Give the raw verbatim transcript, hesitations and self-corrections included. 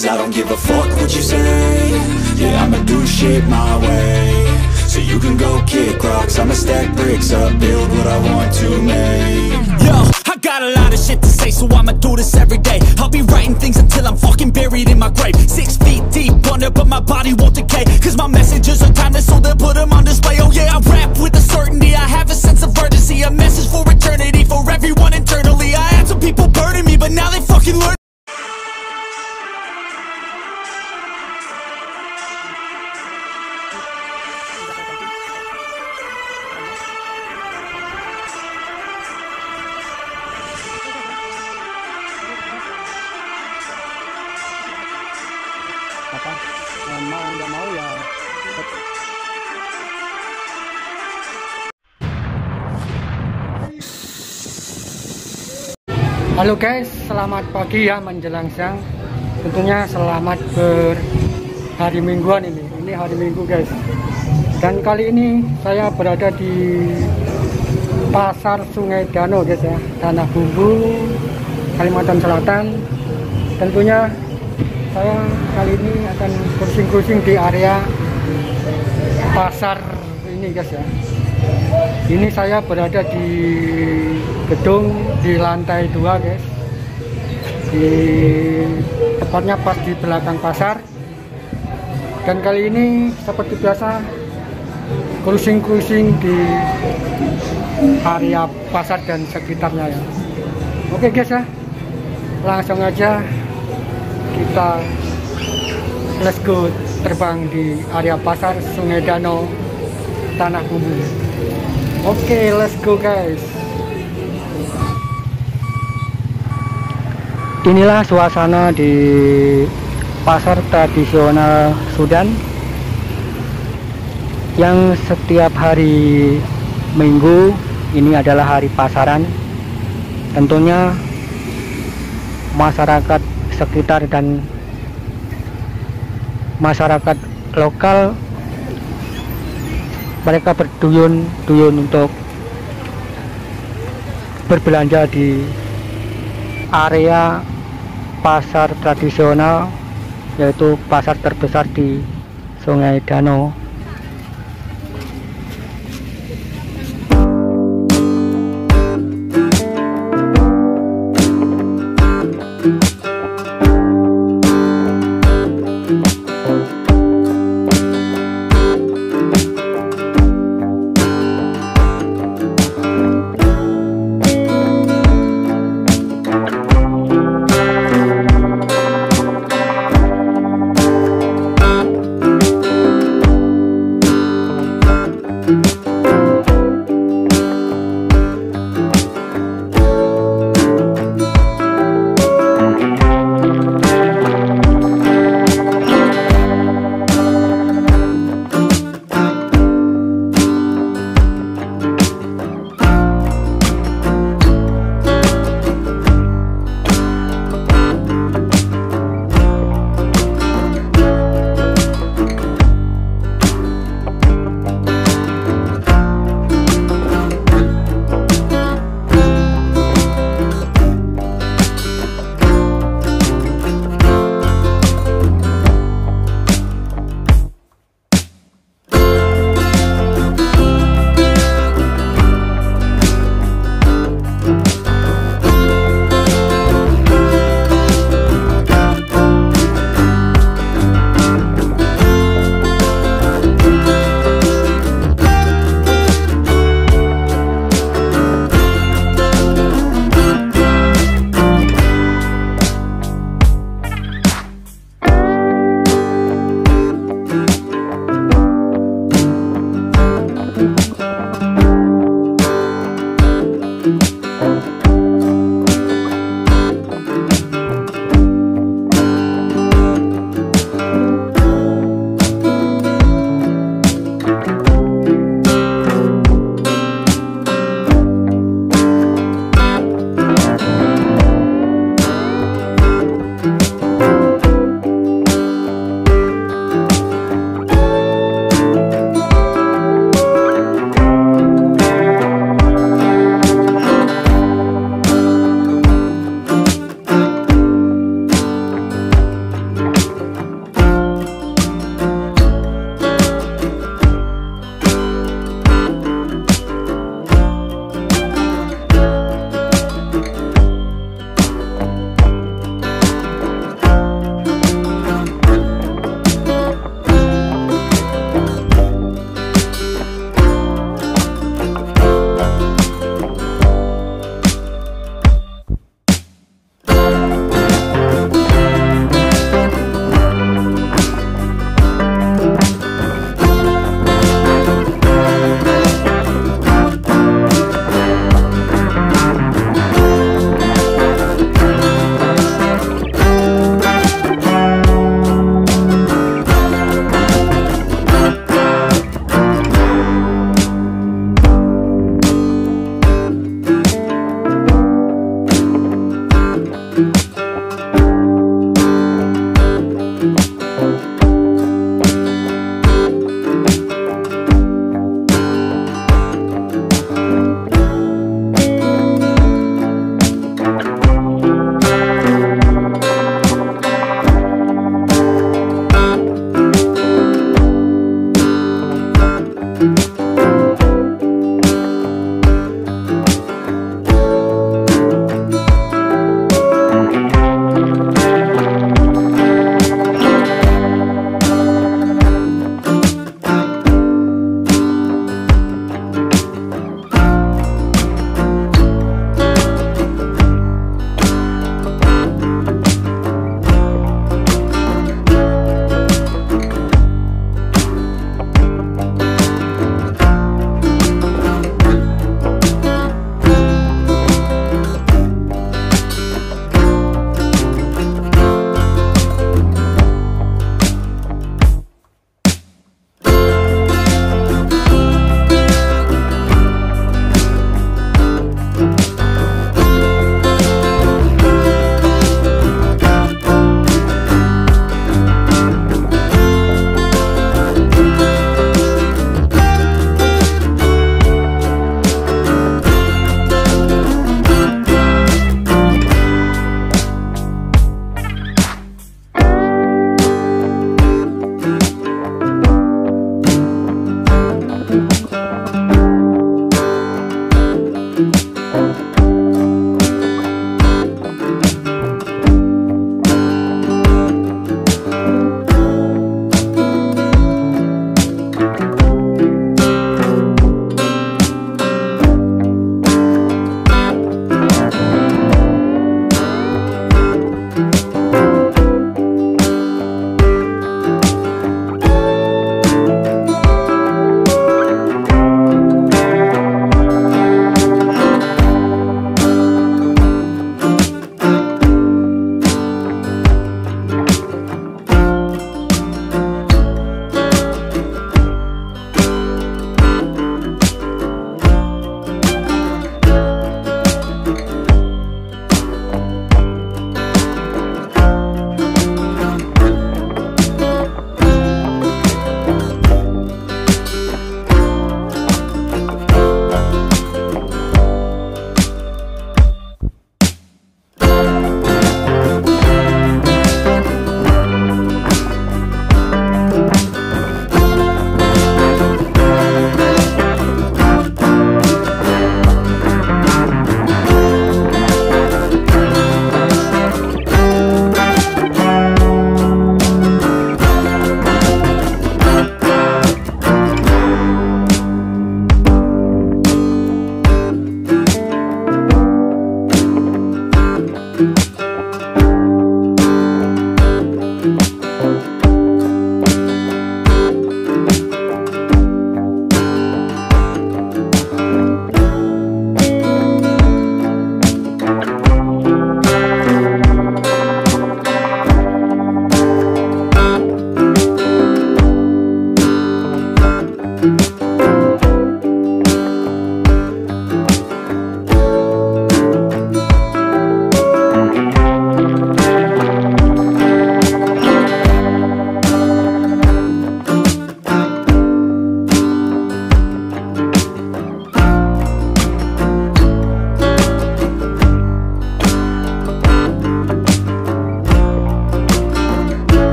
cause I don't give a fuck what you say. Yeah, I'ma do shit my way. So you can go kick rocks, I'ma stack bricks up, build what I want to make. Yo, I got a lot of shit to say, so I'ma do this every day. I'll be writing things until I'm fucking buried in my grave. Six feet deep under, but my body won't decay, cause my messages are timeless, so they'll put them on display. Oh yeah, I rap with a certainty, I have a sense of urgency, a message for eternity, for everyone internally. I had some people burning me, but now they fucking learn. Apa mau nggak mau ya. Halo guys, selamat pagi ya menjelang siang. Tentunya selamat berhari mingguan ini. Ini hari Minggu guys. Dan kali ini saya berada di Pasar Sungai Danau guys ya, Tanah Bumbu, Kalimantan Selatan. Tentunya saya kali ini akan cruising-cruising di area pasar ini guys ya. Ini saya berada di gedung di lantai dua guys, di tepatnya pas di belakang pasar. Dan kali ini seperti biasa cruising-cruising di area pasar dan sekitarnya ya. Oke guys ya, langsung aja kita let's go terbang di area pasar Sungai Danau Tanah Bumbu. Oke, okay, let's go guys. Inilah suasana di pasar tradisional Sudan yang setiap hari Minggu ini adalah hari pasaran. Tentunya masyarakat sekitar dan masyarakat lokal mereka berduyun-duyun untuk berbelanja di area pasar tradisional, yaitu pasar terbesar di Sungai Danau